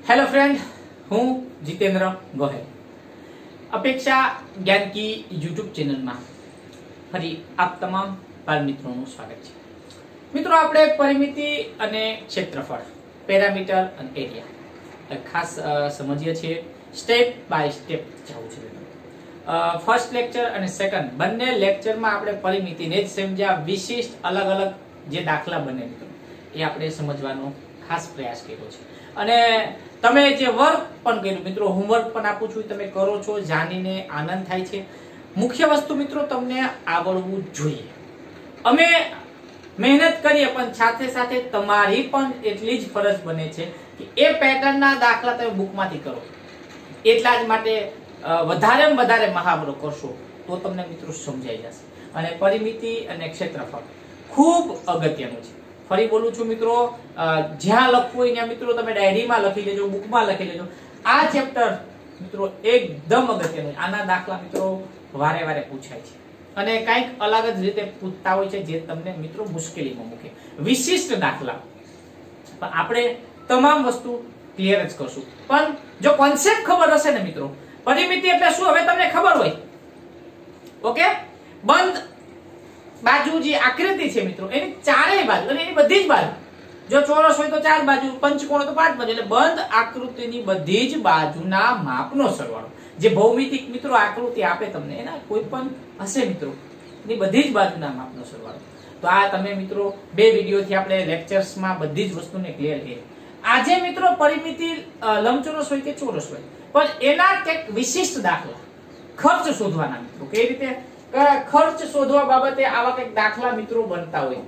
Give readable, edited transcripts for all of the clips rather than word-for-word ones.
Hello friend, हूँ जितेन्द्र गोहेल। अपेक्षा ज्ञान की यूट्यूब चैनल में फरी आप तमाम बाल मित्रों स्वागत है। मित्रों, आपणे परिमिति अने क्षेत्रफळ, पेरामीटर अने एरिया खास समझीए छीए। स्टेप बाय स्टेप जावुं छे। फर्स्ट लेक्चर अने सेकंड बंने लेक्चर में आपणे परिमितिने ज समज्या। विशिष्ट अलग अलग जे दाखला बने मित्रों ए आपणे समजવાનો खास प्रयास कर्यो छे। અને તમે જે વર્ક પણ કર્યું મિત્રો, હોમવર્ક પણ આપું છું, તમે કરો છો, જાણીને આનંદ થાય છે। મુખ્ય વસ્તુ મિત્રો તમને આવડવું જોઈએ। અમે મહેનત કરીએ પણ સાથે સાથે તમારી પણ એટલી જ ફરજ બને છે કે એ પેટર્નના દાખલા તમે બુકમાંથી કરો। એટલા જ માટે વધારેમાં વધારે મહાવરો કરશો તો તમને મિત્રો સમજાઈ જશે। અને પરિમિતિ અને ક્ષેત્રફળ ખૂબ અગત્યનું છે। ફરી બોલું છું મિત્રો, જ્યાં લખવું હોય ત્યાં મિત્રો તમે ડાયરીમાં લખી લેજો, બુકમાં લખી લેજો। આ ચેપ્ટર મિત્રો એકદમ અગત્યનું છે। આના દાખલા મિત્રો વારે વારે પૂછાય છે અને કંઈક અલગ જ રીતે પૂછતા હોય છે જે તમને મિત્રો મુશ્કેલીમાં મૂકે। વિશિષ્ટ દાખલા પણ આપણે તમામ વસ્તુ ક્લિયર જ કરશું। પણ જો કોન્સેપ્ટ ખબર હશે ને મિત્રો, પરિમિતિ એટલે શું હવે તમને ખબર હોય, ઓકે। બંધ बाजू जी आकृति है मित्रों, एनी चारे बाजू एनी बधी ज बाजू, जो चौरस होय तो 4 बाजू, पंचकोण तो 5 बाजू, એટલે બંધ આકૃતિની બધી જ બાજુના માપનો સરવાળો। જે ભૌમિતિક મિત્રો આકૃતિ આપે તમને એના કોઈ પણ હશે મિત્રો, એની બધી જ બાજુના માપનો સરવાળો। તો આ તમે મિત્રો બે વિડિયોથી આપણે લેક્ચર્સમાં બધી જ વસ્તુને ક્લિયર કરી। આજે મિત્રો પરિમિતિ લંબચોરસ હોય કે ચોરસ હોય, પણ એના એક વિશિષ્ટ દાખલા ખર્ચ શોધવાના મિત્રો। કઈ રીતે खर्च शोधवा बाबते आवा कई दाखला मित्रों बनता होय।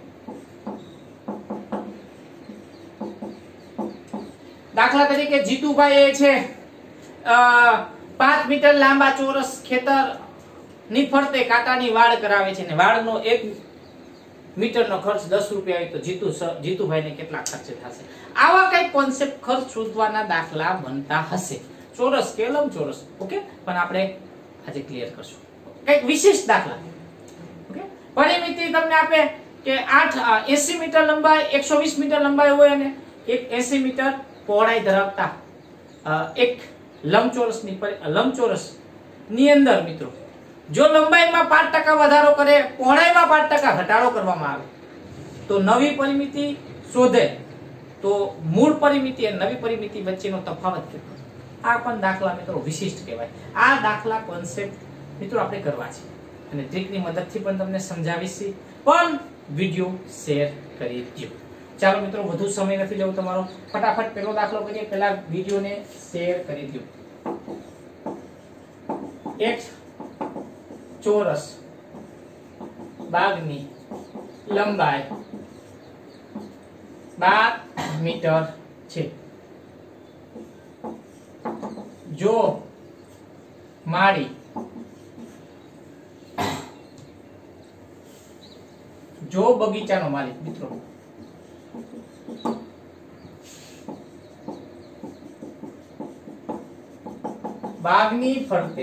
दाखला तरीके जीतूभाई छे 5 मीटर लांबा चौरस खेतर नी फरते कांटानी वाड़ करावे छे ने वाड़नो 1 मीटरनो खर्च 10 रुपया होय तो जीतूभाई ने केटला खर्च थशे। आवा कई कॉन्सेप्ट खर्च शोधवाना दाखला बनता हशे, चौरस के लंबचौरस, ओके। पण आपणे आज क्लियर करशुं एक विशिष्ट दाखला, ओके। परिमिति तमने आपे के 80 मीटर लंबाई 120 मीटर लंबाई होय अने एक 80 मीटर पહોળાઈ ધરાવતા एक लंबचौरस ની અંદર મિત્રો જો લંબાઈમાં 5% વધારો કરે, પહોળાઈમાં 5% ઘટાડો કરવામાં આવે તો નવી પરિમિતિ શોધે તો મૂળ પરિમિતિ અને નવી પરિમિતિ વચ્ચેનો તફાવત કેટલો। આ પણ દાખલા મિત્રો વિશિષ્ટ કહેવાય। આ દાખલા કોન્સેપ્ટ મિત્રો આપણે કરવા છે અને ટ્રીકની મદદથી પણ તમને સમજાવીશ, પણ વિડિયો શેર કરી દો। ચાલો મિત્રો વધુ સમય નથી લેવો તમારો, ફટાફટ પહેલો દાખલો કરીએ। પહેલા વિડિયોને શેર કરી દો। એક ચોરસ બાગની લંબાઈ 12 મીટર છે। જો માળી जो बगीचा नो मालिक मित्रों बागनी फरते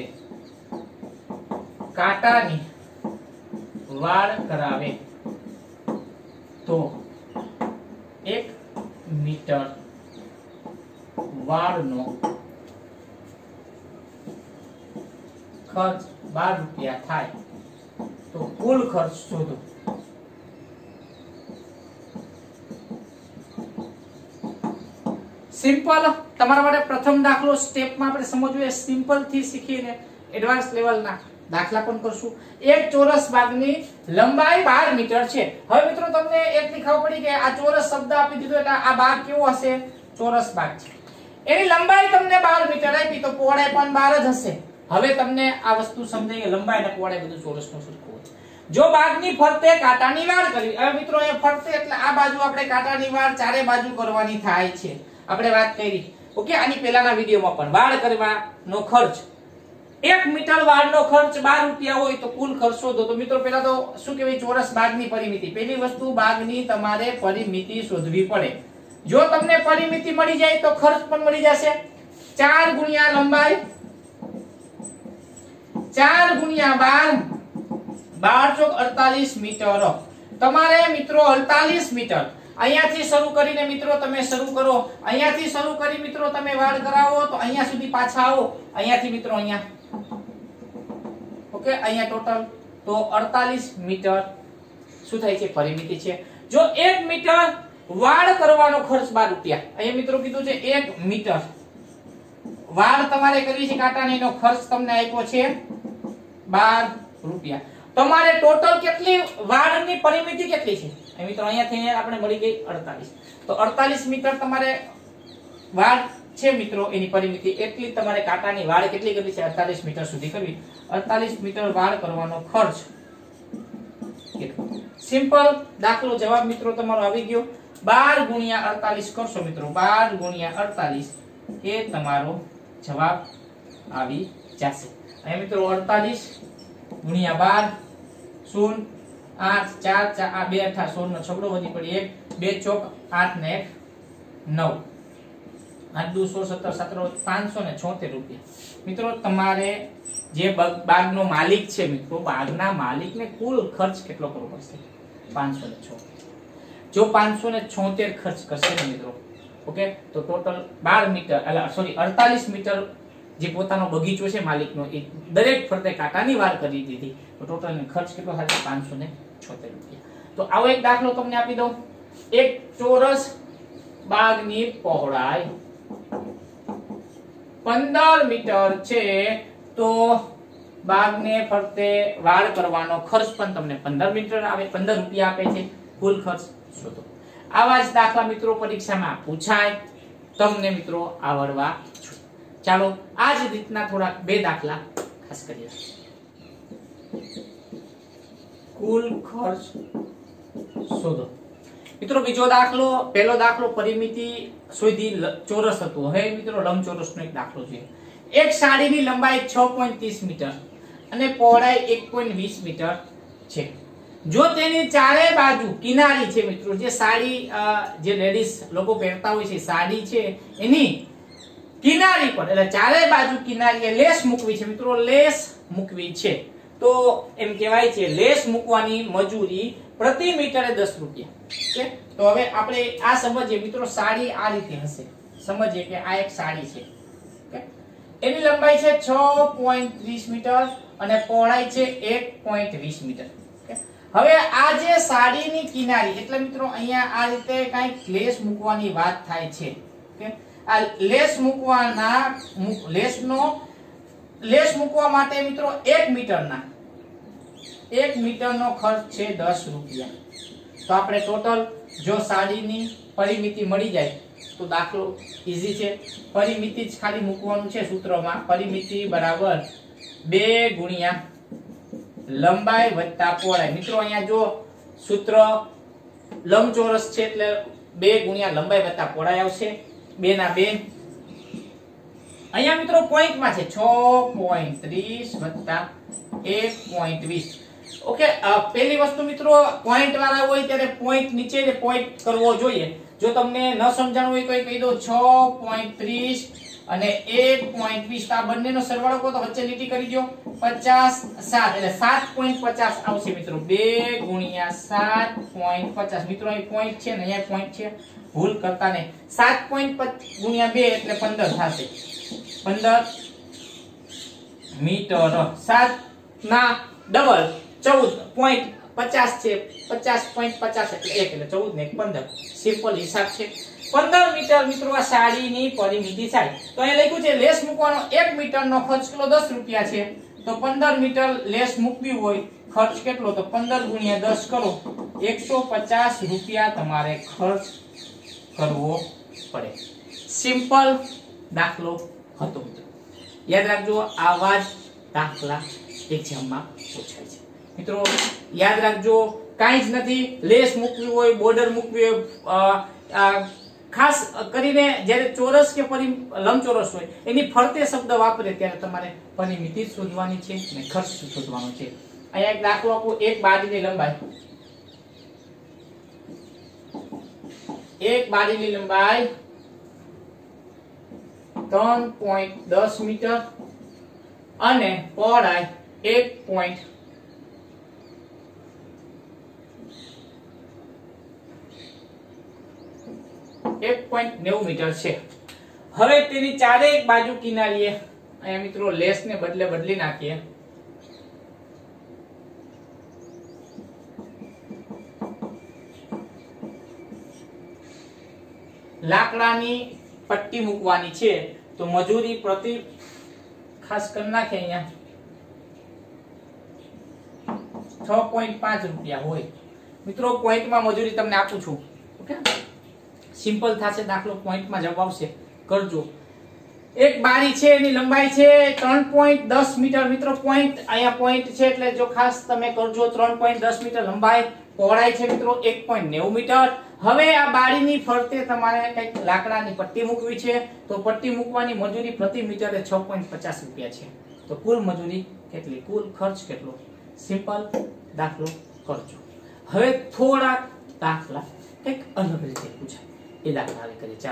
कांटानी वाड़ करावे तो 1 मीटर वाड़नो खर्च 12 रुपया थाय तो कुल खर्च शोधो। सिंपल તમારા માટે પ્રથમ દાખલો સ્ટેપ માં આપણે સમજવું, સિમ્પલ થી શીખીને એડવાન્સ લેવલ ના દાખલા પણ કરશું। એક ચોરસ બાગની લંબાઈ 12 મીટર છે। હવે મિત્રો તમને એટલી ખબર પડી કે આ ચોરસ શબ્દ આપી દીધો એટલે આ બાગ કેવો હશે, ચોરસ બાગ છે। એની લંબાઈ તમને 12 મીટર આપી તો પહોળાઈ પણ 12 જ હશે। હવે તમને આ વસ્તુ સમજાય કે લંબાઈ અને પહોળાઈ બધું ચોરસનું સરખું હોય। જો બાગની ફરતે કાંટાની વાડ કરવી, હવે મિત્રો એ ફરતે એટલે આ બાજુ આપણે કાંટાની વાડ ચારે બાજુ કરવાની થાય છે, આપણે વાત કરી, ઓકે। આની પહેલાના વિડિયોમાં પણ વાડ કરવાનો ખર્ચ 1 મીટર વાડનો ખર્ચ 12 રૂપિયા હોય તો કુલ ખર્ચ શોધો। તો મિત્રો પહેલા તો શું કહેવાય, ચોરસ બાગની પરિમિતિ। પહેલી વસ્તુ બાગની તમારે પરિમિતિ શોધવી પડે। જો તમને પરિમિતિ મળી જાય તો ખર્ચ પણ મળી જશે। 4 ગુણ્યા લંબાઈ 4 ગુણ્યા 12 12 ચોક 48 મીટર। તમારે મિત્રો 48 મીટર અહીંયાથી શરૂ કરીને મિત્રો તમે શરૂ કરો, અહીંયાથી શરૂ કરી મિત્રો તમે વાળ કરાવો તો અહીંયા સુધી પાછા આવો, અહીંયાથી મિત્રો અહીંયા ઓકે અહીંયા ટોટલ તો 48 મીટર શું થાય છે પરિમિતિ છે। જો 1 મીટર વાળ કરવાનો ખર્ચ 12 રૂપિયા, અહીંયા મિત્રો કીધું છે 1 મીટર વાળ તમારે કરવી છે કાંટાની, એનો ખર્ચ તમને આપ્યો છે 12 રૂપિયા। તમારે ટોટલ કેટલી વાળની પરિમિતિ કેટલી છે મિત્રો અહીંયાથી આપણે મળી ગઈ 48, તો 48 મીટર તમારે વાળ છે મિત્રો એની પરિમિતિ, એટલી તમારે કાંટાની વાળ કેટલી કરવી છે 48 મીટર સુધી કરવી। 48 મીટર વાળ કરવાનો ખર્ચ કેટલો? સિમ્પલ દાખલો જવાબ મિત્રો તમારો આવી ગયો। 12 ગુણ્યા 48 કરશો મિત્રો, 12 ગુણ્યા 48 એ તમારો જવાબ આવી જશે। અહીં મિત્રો 48 ગુણ્યા 12 0 8 4 4 2 8 16 નો છગડો વધી પડી 1 2 ચોક 8 ને 1 9 8 2 16 17 17 576 રૂપિયા। મિત્રો તમારે જે બાગનો માલિક છે મિત્રો, બાગના માલિકને કુલ ખર્ચ કેટલો કરવો પડશે? 576। જો 576 ખર્ચ કરશે ને મિત્રો ઓકે તો ટોટલ 12 મીટર એટલે સોરી 48 મીટર જે પોતાનો બગીચો છે માલિકનો એ દરેક ફરતે કાંટાની વાળ કરી દીધી તો ટોટલ ખર્ચ કેટલો થશે? 576 રૂપિયા। તો આવો એક દાખલો તમને આપી દઉં। એક ચોરસ બાગની પહોળાઈ 15 મીટર છે તો બાગને ફરતે વાળ કરવાનો ખર્ચ પણ તમને 15 મીટર આવે, 15 રૂપિયા આપે છે। કુલ ખર્ચ શોધો। આવા જ દાખલા મિત્રો પરીક્ષામાં પૂછાય, તમને મિત્રો આવડવા જોઈએ। ચાલો આ જ રીતના થોડા બે દાખલા ખાસ કરીએ। કુલ ખર્ચ શોધો। મિત્રો બીજો દાખલો, પહેલો દાખલો પરિમિતિ શોધી ચોરસ હતો, હવે મિત્રો લંબચોરસનો એક દાખલો છે। એક સાડીની લંબાઈ 6.30 મીટર અને પહોળાઈ 1.20 મીટર છે। જો તેની ચારે બાજુ કિનારી છે મિત્રો, જે સાડી જે લેડીઝ લોકો પહેરતા હોય છે સાડી છે એની કિનારી પર એટલે ચારે બાજુ કિનારીએ લેસ મૂકવી છે મિત્રો, લેસ મૂકવી છે તો એમ કહેવાય છે લેસ મૂકવાની મજૂરી પ્રતિ મીટરે 10 રૂપિયા છે। તો હવે આપણે આ સમજીએ મિત્રો, સાડી આ રીતે હશે, સમજીએ કે આ એક સાડી છે ઓકે, એની લંબાઈ છે 6.30 મીટર અને પહોળાઈ છે 1.20 મીટર ઓકે। હવે આ જે સાડીની કિનારી એટલે મિત્રો અહીંયા આ રીતે કંઈક લેસ મૂકવાની વાત થાય છે ઓકે। આ લેસ મૂકવાના લેસ મૂકવા માટે મિત્રો 1 મીટરનો ખર્ચ છે 10 રૂપિયા। તો આપણે ટોટલ જો સાડીની પરિમિતિ મળી જાય તો દાખલો ઈઝી છે। પરિમિતિ જ ખાલી મૂકવાનું છે સૂત્રમાં, પરિમિતિ બરાબર 2 ગુણ્યા લંબાઈ વત્તા પહોળાઈ। મિત્રો અહીંયા જો સૂત્ર લંબચોરસ છે એટલે 2 ગુણ્યા લંબાઈ વત્તા પહોળાઈ આવશે, 2 ના 2। અહીંયા મિત્રો પોઈન્ટમાં છે 6.30 વત્તા 1.20 ઓકે। પહેલી વસ્તુ મિત્રો પોઈન્ટ વાળા હોય ત્યારે પોઈન્ટ નીચે પોઈન્ટ કરવો જોઈએ। જો તમને ન સમજાણું હોય તો કહી દો 6.30 અને 1.20 આ બંનેનો સરવાળો કરો તો વચ્ચે લીટી કરી દો 57 એટલે 7.50 આવશે મિત્રો। 2 ગુણ્યા 7.50 મિત્રો અહીં પોઈન્ટ છે ને અહીંયા પોઈન્ટ છે, ભૂલ કરતા નહીં। 7.50 ગુણ્યા 2 એટલે 15 થશે, 15 મીટર। 7 ના ડબલ 14.50 છે, 50.50 એટલે 1 એટલે 14 ને 15 સિમ્પલ હિસાબ છે। 15 મીટર મિત્રો આ સાડીની પરિમિતિ થાય। તો અહીં લખ્યું છે લેસ મૂકવાનો 1 મીટરનો ખર્ચ કેટલો 10 રૂપિયા છે, તો 15 મીટર લેસ મૂકવી હોય ખર્ચ કેટલો, તો 15 ગુણ્યા 10 કરો 150 રૂપિયા તમારે ખર્ચ કરવો પડે। સિમ્પલ દાખલો હતો મિત્રો, યાદ રાખજો આવા જ દાખલા એક્ઝામમાં પૂછાય છે મિત્રો। યાદ રાખજો કાંઈ જ નથી, લેસ મૂકવી હોય, બોર્ડર મૂકવી હોય, ખાસ કરીને જ્યારે ચોરસ કે લંબચોરસ હોય એની ફરતે શબ્દ વાપરે ત્યારે તમારે પરિમિતિ શોધવાની છે અને ખર્ચ શોધવાનો છે। અહીંયા એક દાખલો આપું, એક બારીની લંબાઈ 3.10 મીટર અને પહોળાઈ 1. 1.90 મીટર છે. હવે તેની ચારેય બાજુ કિનારીએ અહીંયા મિત્રો લેસ ને બદલે બદલી નાખીએ. લાકડાની પટ્ટી મૂકવાની છે તો મજૂરી પ્રતિ ખાસ કરી નાખે અહીંયા 6.5 રૂપિયા હોય. મિત્રો પોઈન્ટમાં મજૂરી તમને આપું છું. ઓકે, સિમ્પલ થશે દાખલો, પોઈન્ટમાં જવાબ આવશે, કરજો. એક બારી છે એની લંબાઈ છે 3.10 મીટર. મિત્રો પોઈન્ટ અહીંયા પોઈન્ટ છે એટલે જો ખાસ તમે કરજો. 3.10 મીટર લંબાઈ, પહોળાઈ છે મિત્રો 1.90 મીટર. હવે આ બારીની ફરતે તમારે કંઈક લાકડાની પટ્ટી મૂકવી છે તો પટ્ટી મૂકવાની મજૂરી પ્રતિ મીટરે 6.50 રૂપિયા છે. તો કુલ મજૂરી કેટલી, કુલ ખર્ચ કેટલો? સિમ્પલ દાખલો કરજો. હવે થોડા દાખલા કંઈક અલગ રીતે પૂછાય એ દાખલા હવે કરીએ.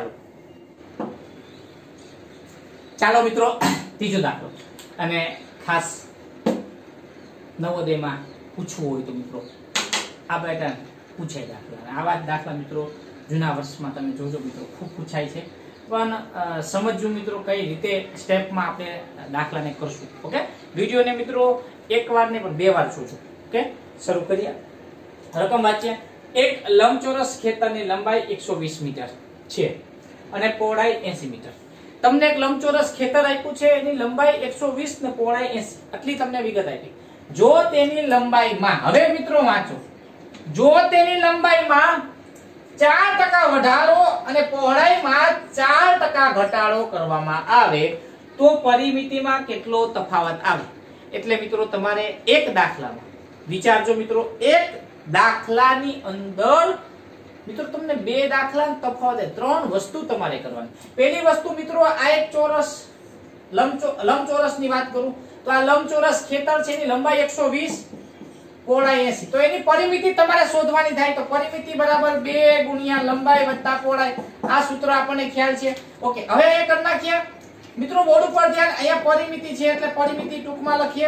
ચાલો મિત્રો, ત્રીજો દાખલો. અને ખાસ નવોદયમાં પૂછવું હોય તો મિત્રો આ પેટર્ન પૂછાય દાખલા. આવા દાખલા મિત્રો જૂના વર્ષમાં તમે જોજો મિત્રો, ખૂબ પૂછાય છે. પણ સમજવું મિત્રો કઈ રીતે સ્ટેપમાં આપણે દાખલાને કરશું. ઓકે, વિડીયોને મિત્રો એક વાર ને પણ બે વાર જોજો. ઓકે, શરૂ કરીએ. રકમ વાંચીએ. એક લંબચોરસ ખેતરની લંબાઈ 120 મીટર છે અને પહોળાઈ 80 મીટર. તમને એક લંબચોરસ ખેતર આપ્યું છે, એની લંબાઈ 120 ને પહોળાઈ 80, આટલી તમને વિગત આપી. જો તેની લંબાઈમાં, હવે મિત્રો વાંચો, જો તેની લંબાઈમાં 4% વધારો અને પહોળાઈમાં 4% ઘટાડો કરવામાં આવે તો પરિમિતિમાં કેટલો તફાવત આવે? એટલે મિત્રો તમારે એક દાખલામાં વિચારજો મિત્રો, એક દાખલાની અંદર મિત્રો તમને બે દાખલાનો તફાવત છે, ત્રણ વસ્તુ તમારે કરવાની. પહેલી વસ્તુ મિત્રો, આ એક ચોરસ લંબચોરસની વાત કરું તો આ લંબચોરસ ખેતર છે, એની લંબાઈ 120, પહોળાઈ 80. તો એની પરિમિતિ તમારે શોધવાની થાય. તો પરિમિતિ બરાબર 2 ગુણ્યા લંબાઈ વત્તા પહોળાઈ. આ સૂત્ર આપણને ખ્યાલ છે. ઓકે, હવે એ કરી નાખીએ મિત્રો. બોર્ડ ઉપર ધ્યાન, અહીંયા પરિમિતિ છે એટલે પરિમિતિ ટૂંકમાં લખીએ.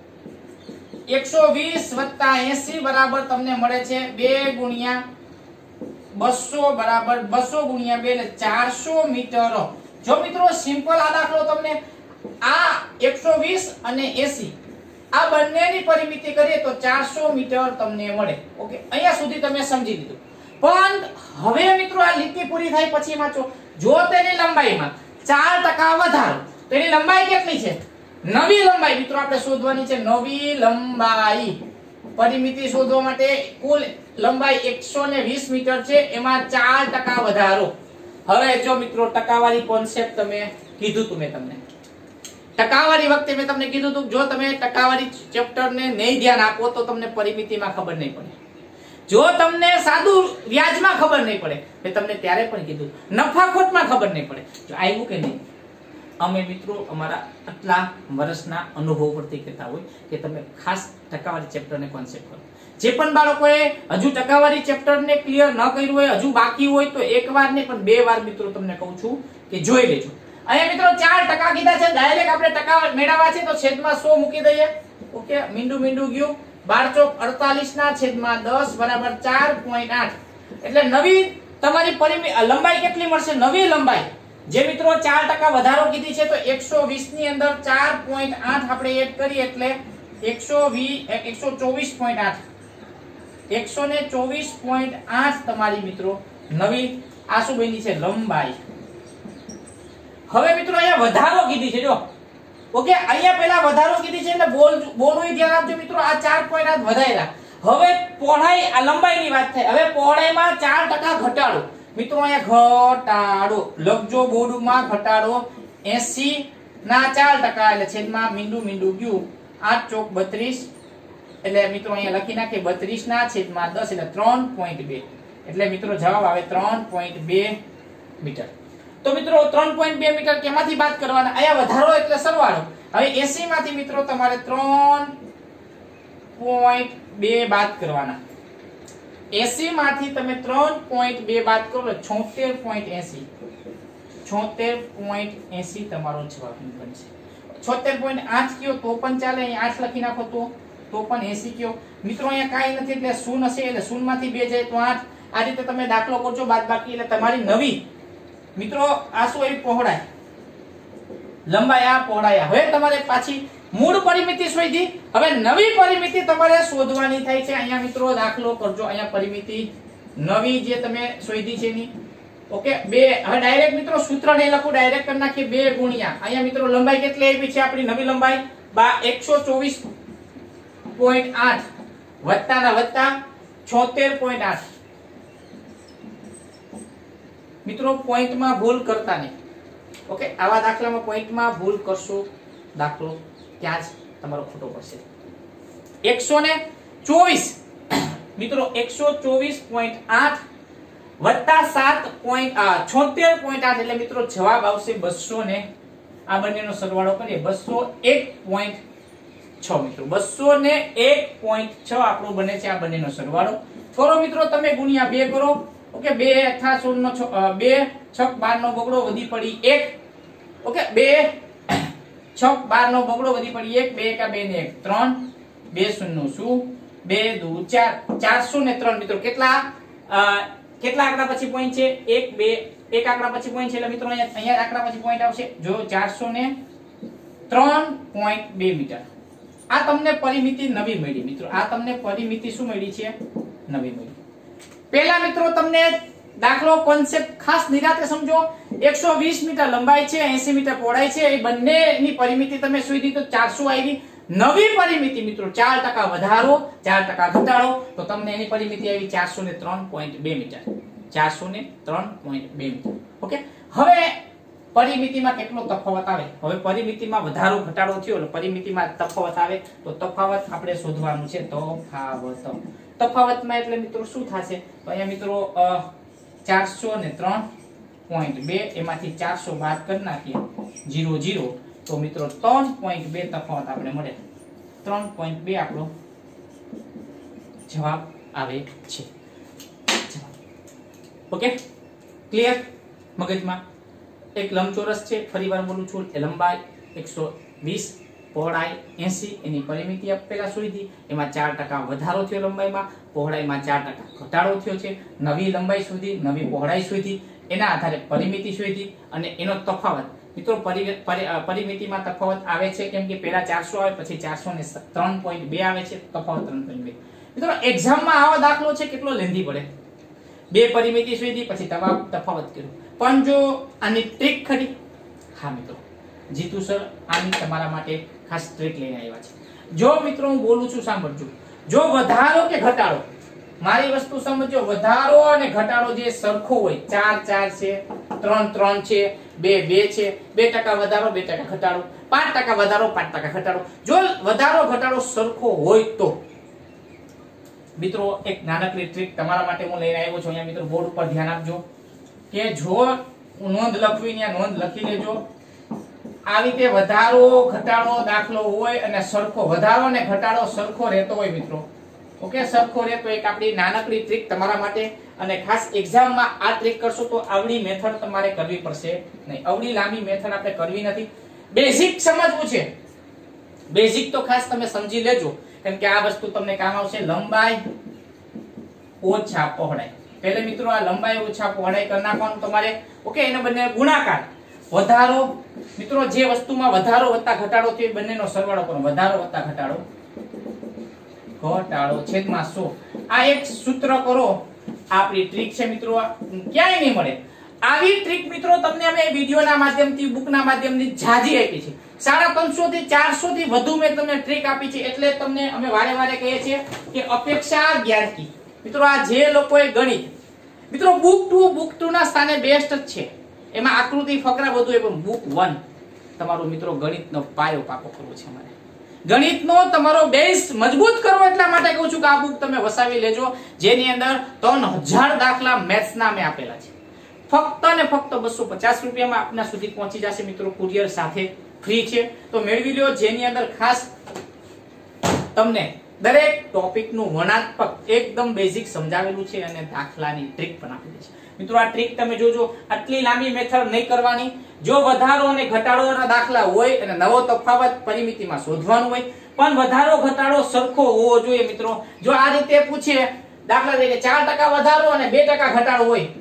120 વત્તા 80 બરાબર તમને મળે છે 2 ગુણ્યા 200 બરાબર 200 ગુણ્યા 2 એટલે 400 મીટર. જો મિત્રો સિમ્પલ આ દાખલો તમને આ 120 અને 80 આ બંનેની પરિમિતિ કરીએ તો 400 મીટર તમને મળે. ઓકે, અહીંયા સુધી તમે સમજી લીધું. પણ હવે મિત્રો આ લીટી પૂરી થાય પછી વાંચો. જો તેની લંબાઈમાં 4% વધારો, તો એની લંબાઈ કેટલી છે? નવી લંબાઈ મિત્રો આપણે શોધવાની છે. નવી લંબાઈ પરિમિતિ શોધવા માટે કુલ લંબાઈ 120 મીટર છે, એમાં 4% વધારો. હવે જો મિત્રો ટકાવારી કોન્સેપ્ટ તમે કીધું તું, મેં તમને ટકાવારી વખતે મેં તમને કીધું હતું, જો તમે ટકાવારી ચેપ્ટરને નહીં ધ્યાન આપો તો તમને પરિમિતિમાં ખબર નહીં પડે. જો તમને સાદું વ્યાજમાં ખબર નહીં પડે, મેં તમને ત્યારે પણ કીધું, નફાખોટમાં ખબર નહીં પડે. જો આવ્યું કે નહીં? અમે મિત્રો અમારા આટલા વર્ષના અનુભવ પરથી કહેતા હોય કે તમે ખાસ ટકાવારી ચેપ્ટરને કોન્સેપ્ટ કરો. જે પણ બાળકોએ હજુ ટકાવારી ચેપ્ટરને ક્લિયર ન કર્યું હોય, હજુ બાકી હોય, તો એક વાર ને પણ બે વાર મિત્રો તમને કહું છું કે જોઈ લેજો. અહીંયા મિત્રો 4% કીધા છે, ડાયરેક્ટ આપણે ટકા મેળવવા છે તો છેદમાં 100 મૂકી દઈએ. ઓકે, મીંડું ગયું. 12 ચોક 48 ના છેદમાં 10 બરાબર 4.8. એટલે નવી તમારી લંબાઈ કેટલી મળશે? નવી લંબાઈ જે મિત્રો 4% વધારો કીધી છે તો 120 ની અંદર 4.8 આપણે એડ કરીએ એટલે 124.8 124.8 તમારી મિત્રો નવી આ શું બની છે? લંબાઈ. હવે મિત્રો અહીંયા વધારો કીધી છે. જો ઓકે, અહીંયા પહેલા વધારો કીધી છે એટલે બોલનું ધ્યાન આપજો મિત્રો. આ 4.8 વધાર્યા. હવે પહોળાઈ, આ લંબાઈની વાત થાય. હવે પહોળાઈમાં 4% ઘટાડો. મિત્રો અહીંયા ઘટાડો લખજો બોર્ડમાં, ઘટાડો 80 ના 4% એટલે છેદમાં મીંડું ગયું 8 ચોક 32. એટલે મિત્રો અહીંયા લખી નાખીએ 32 ના છેદમાં 10 એટલે 3.2. એટલે મિત્રો જવાબ આવે 3.2 મીટર. તો મિત્રો 3.2 મીટર કેમાંથી બાદ કરવાના? અહીંયા વધારો એટલે સરવાળો. હવે 80 માંથી મિત્રો તમારે 3.2 બાદ કરવાના. 80 માંથી તમે 3.2 બાદ કરો એટલે 76.80. 76.80 તમારો જવાબ બનશે. 76.8 કયો તો પણ ચાલે, અહીંયા 8 લખી નાખો તો પણ 80 કયો. મિત્રો અહીંયા કાંઈ નથી એટલે 0 હશે એટલે 0 માંથી 2 જાય તો 8. આ રીતે તમે દાખલો કરજો બાદબાકી એટલે તમારી નવી મિત્રો આ શું એવી પહોળાઈ, લંબાઈ આ પહોળાઈ. હવે તમારે પાછી મૂળ પરિમિતિ શોધી, હવે નવી પરિમિતિ તમારે શોધવાની થાય છે. અહીંયા મિત્રો દાખલો કરજો, અહીંયા પરિમિતિ નવી જે તમે શોધી છે એની ઓકે 2. હવે ડાયરેક્ટ મિત્રો સૂત્ર નહીં લખું, ડાયરેક્ટ કરી નાખીએ 2 ગુણ્યા અહીંયા મિત્રો લંબાઈ કેટલી આવી છે આપણી નવી લંબાઈ 124.8 વત્તાના વત્તા 76.8. મિત્રો પોઈન્ટમાં ભૂલ કરતા નહીં ઓકે. આવા દાખલામાં પોઈન્ટમાં ભૂલ કરશો દાખલો ત્યાં જ તમારો ખોટો પડશે. 124 મિત્રો 124.8 વત્તા 76.8 એટલે મિત્રો જવાબ આવશે 200 ને આ બંનેનો સરવાળો કરીએ 201.6 મિત્રો 201.6 આપણો બને છે આ બંનેનો સરવાળો. કરો મિત્રો તમે ગુણ્યા 2 કરો ઓકે. 2 અથા 16 નો 2 6 12 નો બગડો વધી પડી 1 ઓકે. 2 6 12 નો બગડો વધી પડી 1 2 એકા 2 ને 1 3 2 શૂન્ય શું 2 2 4 403 મિત્રો કેટલા કેટલા આંકડા પછી પોઈન્ટ છે 1 2 એક આંકડા પછી પોઈન્ટ છે એટલે મિત્રો અહીંયા આંકડા પછી પોઈન્ટ આવશે જો 403.2 મીટર. આ તમને પરિમિતિ નવી મળી મિત્રો, આ તમને પરિમિતિ શું મળી છે નવી મળી. પહેલા મિત્રો તમને દાખલો કોન્સેપ્ટ ખાસ નિરાતે સમજો. 120 મીટર લંબાઈ છે 80 મીટર પહોળાઈ છે એ બંનેની પરિમિતિ તમે શોધી તો 400 આવી. નવી પરિમિતિ મિત્રો 4% વધારો 4% ઘટાડો તો તમને એની પરિમિતિ આવી 403.2 મીટર 403.2 મીટર ઓકે. હવે પરિમિતિમાં કેટલો તફાવત આવે, હવે પરિમિતિમાં વધારો ઘટાડો થયો એટલે પરિમિતિમાં તફાવત આવે તો તફાવત આપણે શોધવાનું છે. તફાવતમાં એટલે મિત્રો શું થશે તો અહીંયા મિત્રો 403.2 એમાંથી 400 બાદ કરી નાખીએ 0 0 તો મિત્રો 3.2 તફાવત આપણે મળે. 3.2 આપણો જવાબ આવે છે. ઓકે ક્લિયર મગજમાં. એક લંબચોરસ છે ફરીવાર બોલું છું એ લંબાઈ 120 પહોળાઈ 80 એની પરિમિતિ આપેલા શોધી એમાં 4% વધારો થયો લંબાઈમાં, પહોળાઈમાં 4% ઘટાડો થયો છે. નવી લંબાઈ શોધી, નવી પહોળાઈ શોધી, એના આધારે પરિમિતિ શોધી અને એનો તફાવત મિત્રો પરિમિતિમાં તફાવત આવે છે કેમ કે પહેલા 400 આવે પછી 403.2 આવે છે તફાવત 3.2. મિત્રો એક્ઝામમાં આવો દાખલો છે કેટલો લેન્ધી પડે. 2 પરિમિતિ શોધી પછી તફાવત કર્યો પણ જો આની ટ્રીક ખરી હા મિત્રો જીતુ સર આની તમારા માટે ખાસ ટ્રીક લઈને આવ્યા છે. જો મિત્રો હું બોલું છું સાંભળજો, જો વધારો કે ઘટાડો મારી વસ્તુ સમજો, વધારો અને ઘટાડો જે સરખો હોય 4 4 છે 3 3 છે 2 2 છે 2% વધારો 2% ઘટાડો 5% વધારો 5% ઘટાડો જો વધારો ઘટાડો સરખો હોય તો મિત્રો એક નાનકડી ટ્રીક તમારા માટે હું લઈને આવ્યો છું. અહીંયા મિત્રો બોર્ડ ઉપર ધ્યાન આપજો કે જો નોંધ લખવી ને નોંધ લખી લેજો. આવી રીતે વધારો ઘટાડો દાખલો હોય અને સરખો વધારો અને ઘટાડો સરખો રહેતો હોય મિત્રો ઓકે સરખો રહેતો એક આપણી નાનકડી ટ્રીક તમારા માટે અને ખાસ એક્ઝામમાં આ ટ્રીક કરશો તો આવડી મેથડ તમારે કરવી પડશે નહીં. આવડી લાંબી મેથડ આપણે કરવી નથી. બેઝિક સમજવું છે, બેઝિક તો ખાસ તમે સમજી લેજો કેમ કે આ વસ્તુ તમને કામ આવશે. લંબાઈ ઓછા પહોળાઈ પહેલે મિત્રો આ લંબાઈ ઓછા પહોળાઈ કરી નાખવાનું તમારે ઓકે. એને બંને ગુણાકાર વધારો મિત્રો જે વસ્તુમાં વધારો વત્તા ઘટાડો થયો એ બંનેનો સરવાળો કરો. વધારો વત્તા ઘટાડો છેદમાં 100 આ એક સૂત્ર કરો. આપણી ટ્રીક છે મિત્રો ક્યાંય નહીં મળે આવી ટ્રીક મિત્રો. તમને અમે વિડિયોના માધ્યમથી બુકના માધ્યમથી જાજી આપી છે. 350 થી 400 થી વધુ મેં તમને ટ્રીક આપી છે એટલે તમને અમે વારે વારે કહીએ છીએ કે અપેક્ષા જ્ઞાનકી મિત્રો આ જે લોકોએ ગણિત મિત્રો બુક 2 ના સ્થાને બેસ્ટ જ છે. એમાં આકૃતિ ફકરા બધું એ પણ બુક 1 તમારો મિત્રો ગણિતનો પાયો પાકો કરવો છે. અમારે ગણિતનો તમારો બેઝ મજબૂત કરવો એટલા માટે કહું છું કે આ બુક તમે વસાવી લેજો જેની અંદર 3000 દાખલા મેથ્સના મેં આપેલા છે. ફક્ત ને ફક્ત 250 રૂપિયામાં આપના સુધી પહોંચી જશે મિત્રો. કુરિયર સાથે ફ્રી છે તો મેળવી લો. જેની અંદર ખાસ તમને દરેક ટોપિકનું વર્ણનાત્મક એકદમ બેઝિક સમજાવેલું છે અને દાખલાની ટ્રીક પણ આપેલી છે. મિત્રો આ ટ્રીક તમે જોજો. આટલી લાંબી મેથડ નહીં કરવાની. જો વધારો અને ઘટાડોના દાખલા હોય અને નવો તફાવત પરિમિતિમાં શોધવાનું હોય પણ વધારો ઘટાડો સરખો હોવો જોઈએ મિત્રો. જો આ રીતે પૂછે દાખલા તરીકે 4% વધારો અને 2% ઘટાડો હોય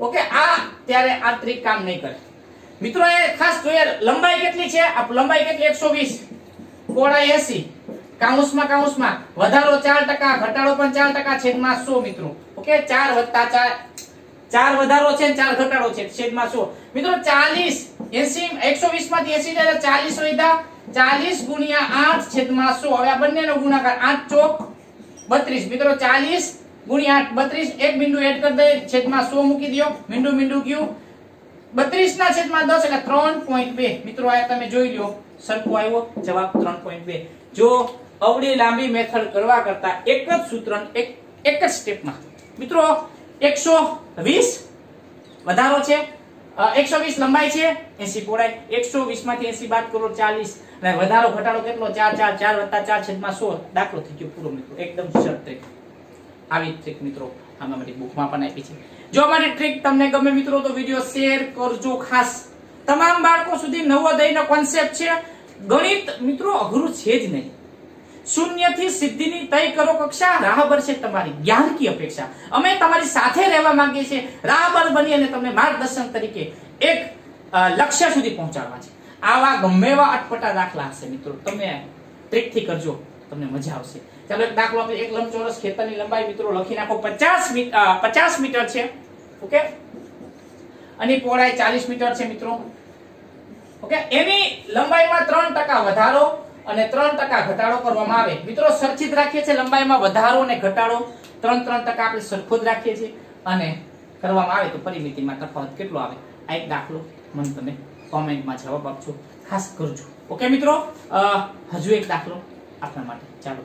ઓકે આ ત્યારે આ ટ્રીક કામ નહીં કરે મિત્રો. એ ખાસ જોઈએ લંબાઈ કેટલી છે, આ લંબાઈ કેટલી 120, પહોળાઈ 80, કાઉન્સમાં વધારો 4%, ઘટાડો પણ 4% છેદમાં 100 મિત્રો. ઓકે 4 વત્તા 4 વધારો છે 4 ઘટાડો છે છેદમાં 100 મિત્રો. 40 80 120 માંથી 80 જાય 40 વધ્યા, 40 ગુણ્યા 8 છેદમાં 100. હવે આ બંનેનો ગુણાકાર 8 ચોક 32 મિત્રો. 40 ગુણ્યા 8 32, એક બિંદુ એડ કરી દે છેદમાં 100 મૂકી દો. મીંડું ગયું 32 ના છેદમાં 10 એટલે 3.2 મિત્રો. આ તમે જોઈ લો સરખો આવ્યો જવાબ 3.2. જો અવળી લાંબી મેથડ કરવા કરતા એક જ સૂત્ર એક જ સ્ટેપમાં મિત્રો 120 વધારો છે, 120 લંબાઈ છે, 80 પહોળાઈ. 120 માંથી 80 બાદ કરો 40 અને વધારો ઘટાડો કેટલો 4 વત્તા 4 છેદમાં 100. દાખલો થઈ ગયો પૂરો મિત્રો. એકદમ સરળ ટ્રીક. આવી ટ્રીક મિત્રો આમાં મારી બુકમાં પણ આપી છે. જો અમારી ટ્રીક તમને ગમે મિત્રો તો વિડિયો શેર કરજો. ખાસ તમામ બાળકો સુધી નવોદયનો કોન્સેપ્ટ છે. ગણિત મિત્રો અઘરું છે જ નહીં. શૂન્ય થી સિદ્ધિની તય કરો કક્ષા, રાહબર છે તમારી જ્ઞાન કી અપેક્ષા. અમે તમારી સાથે રહેવા માંગીએ છીએ, રાહબર બની અને તમને માર્ગદર્શન તરીકે એક લક્ષ્ય સુધી પહોંચાડવા છે. આવા ગમે એવા અટપટા દાખલા હશે મિત્રો, તમે ટ્રીક થી કરજો, તમને મજા આવશે. ચાલો એક દાખલો આપણે. એક લંબચોરસ ખેતરની લંબાઈ મિત્રો લખી નાખો 50 મીટર છે. ઓકે અને પહોળાઈ 40 મીટર છે મિત્રો. ઓકે એની લંબાઈમાં 3% વધારો અને 3% ઘટાડો કરવામાં આવે મિત્રો. સરખી જ રાખીએ છીએ લંબાઈમાં વધારો અને ઘટાડો 3% આપણે સરખો જ રાખીએ છીએ અને કરવામાં આવે તો પરિમિતિમાં તફાવત કેટલો આવે. આ એક દાખલો મને તમે કોમેન્ટમાં જવાબ આપજો, ખાસ કરજો. ઓકે મિત્રો હજુ એક દાખલો આપણા માટે.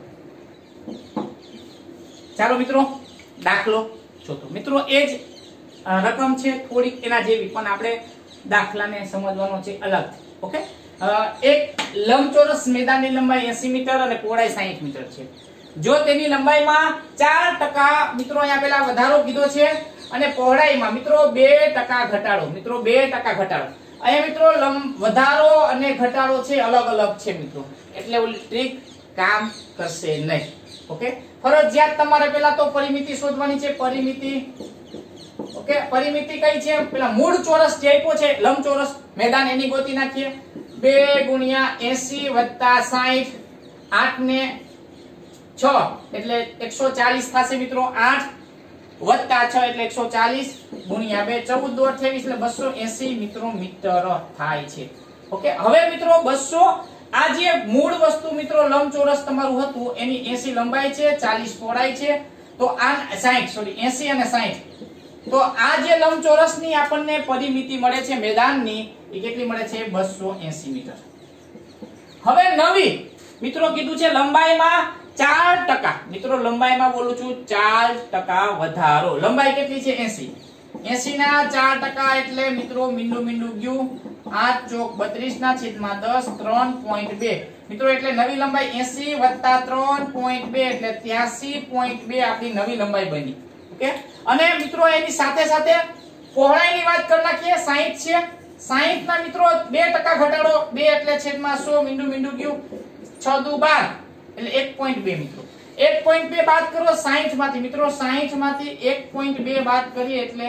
ચાલો મિત્રો દાખલો ચોથો મિત્રો. એ જ રકમ છે થોડીક એના જેવી, પણ આપણે દાખલાને સમજવાનો છે અલગ. ઓકે એક લંબચોરસ મેદાનની લંબાઈ 80 મીટર અને પહોળાઈ 60 મીટર છે. જો તેની લંબાઈમાં 4% મિત્રો અહીંયા પેલા વધારો કીધો છે અને પહોળાઈમાં મિત્રો 2% ઘટાડો. મિત્રો 2% ઘટાડો. અહીંયા મિત્રો વધારો અને ઘટાડો છે અલગ અલગ છે મિત્રો, એટલે ઓલી ટ્રીક કામ કરશે નહીં. ઓકે ફરજિયાત તમારે પેલા તો પરિમિતિ શોધવાની છે. પરિમિતિ ઓકે પરિમિતિ કઈ છે? પેલા મૂળ ચોરસ જે આપ્યો છે લંબચોરસ મેદાન એની ગોતી નાખીએ. 2 ગુણ્યા 80 વત્તા 60, 8 ને 6 એટલે 140 થશે મિત્રો. 8 વત્તા 6 એટલે 140 ગુણ્યા 2 14 દોઢ 28 એટલે 280 મિત્રો મીટર થાય છે. ઓકે હવે મિત્રો 200 આ જે મૂળ વસ્તુ મિત્રો લંબચોરસ તમારું હતું એની 80 લંબાઈ છે, 40 પહોળાઈ છે, તો આ 80 અને 60. તો આ જે લંબચોરસની આપણને પરિમિતિ મળે છે મેદાનની એ કેટલી મળે છે? 280 મીટર. હવે નવી મિત્રો કીધું છે લંબાઈમાં 4% મિત્રો લંબાઈમાં બોલું છું 4% વધારો. લંબાઈ કેટલી છે? 80 ના 4% એટલે મિત્રો મીંડું ગયું 8 ચોક 32 ના છેદમાં 10 3.2 મિત્રો. એટલે નવી લંબાઈ 80 વત્તા 3.2 એટલે 83.2 આપણી નવી લંબાઈ બની. ઓકે અને મિત્રો એની સાથે સાથે પહોળાઈની વાત કરી નાખીએ. 60 છે, 60 ના મિત્રો 2% ઘટાડો 2 એટલે છેદમાં 100 મીંડું ગયું 6 દુ 12 એટલે 1.2 મિત્રો. 1.2 બાદ કરો 60 માંથી મિત્રો. 60 માંથી 1.2 બાદ કરીએ એટલે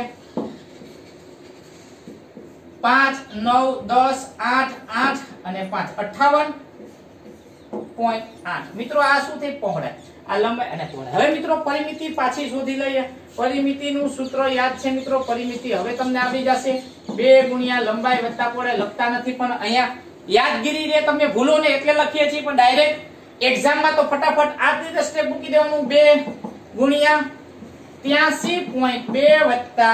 5 9 10 8 8 અને 5 58.8 મિત્રો. આ શું થઈ? પહોળાઈ. આ લંબાઈ અને પહોળાઈ. હવે મિત્રો પરિમિતિ પાછી શોધી લઈએ. પરિમિતિનું સૂત્ર યાદ છે મિત્રો. પરિમિતિ હવે તમને આવડી જશે. 2 ગુણ્યા લંબાઈ વત્તા પહોળાઈ. લખતા નથી પણ અહીંયા યાદગીરી રે તમે ભૂલો ને એટલે લખીએ છીએ, પણ ડાયરેક્ટ એક્ઝામમાં તો ફટાફટ આ રીતે સ્ટેપ મૂકી દેવાનું. 2 ગુણ્યા 83.2 વત્તા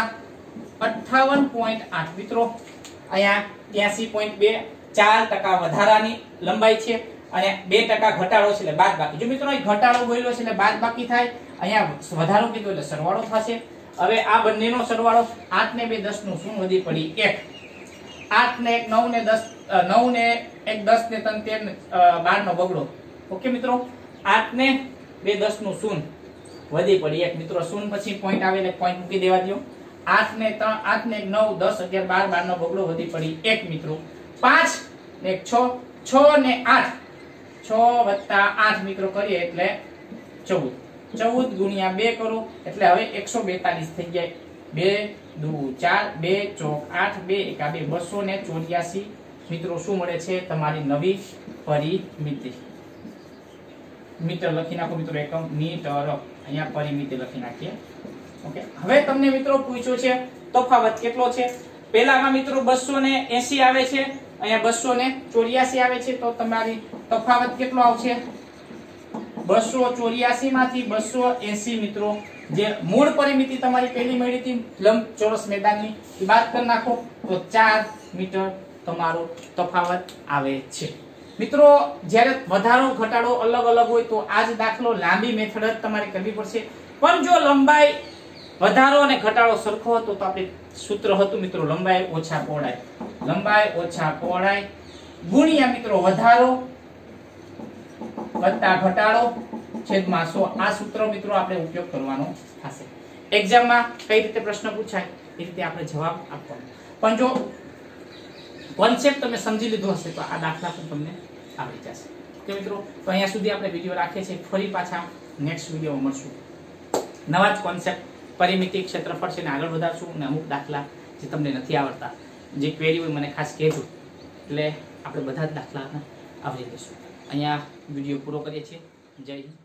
58.8 મિત્રો. અહીંયા 83.2 4% વધારાની લંબાઈ છે અને 2% ઘટાડો છે એટલે બાદબાકી. જો મિત્રો અહીં ઘટાડો બોલ્યો છે એટલે બાદબાકી થાય, અહીંયા વધારો કીધો એટલે સરવાળો થશે. હવે આ બંનેનો સરવાળો 8 ને 2 10 નું શું વધી પડી 1. 8 ને 1 9 ને 10 9 ને 1 10 ને 3 13 12 નો બગડો. ઓકે મિત્રો 8 ને 2 10 નું શૂન વધી પડી 1 મિત્રો. શૂન પછી પોઈન્ટ આવે એટલે પોઈન્ટ મૂકી દેવા દો. 8 ને 3 8 ને 1 9 10 11 12 12 નો બગડો વધી પડી 1 મિત્રો. 5 ને 1 6 6 ને 8 6 વત્તા 8 મિત્રો કરીએ એટલે 14 14 ગુણ્યા 2 કરો એટલે હવે 142 થઈ જાય 2 દુ 4 2 ચોક 8 2 એકા 2 284 મિત્રો શું મળે છે તમારી નવી પરિમિતિ। મીટર લખી નાખો મિત્રો, એકમ મીટર, અહીંયા પરિમિતિ લખી નાખીએ। ઓકે, હવે તમને મિત્રો પૂછ્યું છે તફાવત કેટલો છે। પહેલામાં મિત્રો 280 આવે છે, અહીંયા 284 આવે છે, તો તમારી તફાવત કેટલો આવશે 284 માંથી 280 મિત્રો જે મૂળ પરિમિતિ તમારી પહેલી મળી હતી લંબચોરસ મેદાનની એ બાદ કરી નાખો તો 4 મીટર તમારો તફાવત આવે છે। મિત્રો જ્યારે વધારો ઘટાડો અલગ અલગ હોય તો આ જ દાખલો લાંબી મેથડ જ તમારે કરવી પડશે, પણ જો લંબાઈ વધારો અને ઘટાડો સરખો હતો તો આપણે સૂત્ર હતું મિત્રો લંબાઈ ઓછા પહોળાઈ, લંબાઈ ઓછા પહોળાઈ ગુણ્યા મિત્રો વધારો વત્તા ઘટાડો છેદમાં 100। આ સૂત્ર મિત્રો આપણે ઉપયોગ કરવાનો થશે। એક્ઝામમાં કઈ રીતે પ્રશ્ન પૂછાય એ રીતે આપણે જવાબ આપવાનો, પણ જો કોન્સેપ્ટ તમે સમજી લીધો હશે તો આ દાખલા પણ તમને આવડી જશે। તો મિત્રો તો અહીંયા સુધી આપણે વિડિયો રાખીએ છીએ, ફરી પાછા નેક્સ્ટ વિડિયોમાં મળશું નવા જ કોન્સેપ્ટ પરિમિતિ ક્ષેત્રફળ છે ને આગળ વધારશું, અને અમુક દાખલા જે તમને નથી આવડતા જે ક્વેરી હોય મને ખાસ કહેજો, એટલે આપણે બધા જ દાખલા આવડી દઈશું। અહીંયા વિડિયો પૂરો કરીએ છીએ। જય હિન્દ।